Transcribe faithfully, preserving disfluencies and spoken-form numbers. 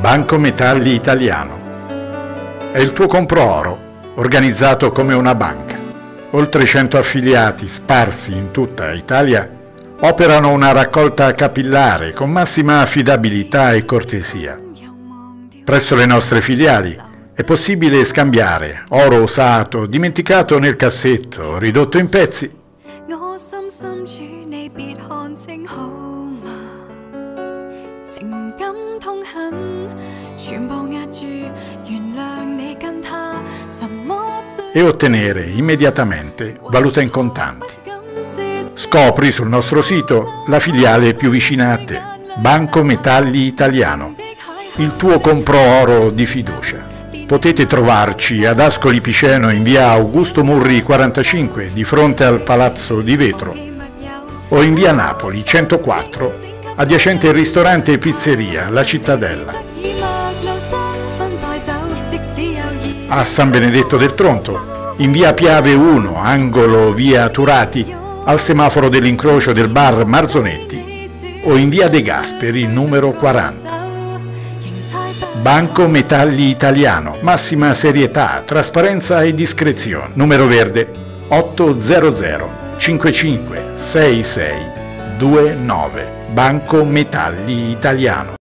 Banco Metalli Italiano. È il tuo compro oro, organizzato come una banca. Oltre cento affiliati sparsi in tutta Italia operano una raccolta capillare con massima affidabilità e cortesia. Presso le nostre filiali è possibile scambiare oro usato, dimenticato nel cassetto, ridotto in pezzi, e ottenere immediatamente valuta in contanti. Scopri sul nostro sito la filiale più vicina a te, Banco Metalli Italiano, il tuo compro oro di fiducia. Potete trovarci ad Ascoli Piceno in via Augusto Murri quarantacinque di fronte al Palazzo di Vetro o in via Napoli centoquattro adiacente il ristorante e pizzeria La Cittadella. A San Benedetto del Tronto in via Piave uno angolo via Turati al semaforo dell'incrocio del bar Marzonetti o in via De Gasperi numero quaranta. Banco Metalli Italiano, massima serietà, trasparenza e discrezione. Numero verde otto zero zero cinque cinque sei sei due nove. Banco Metalli Italiano.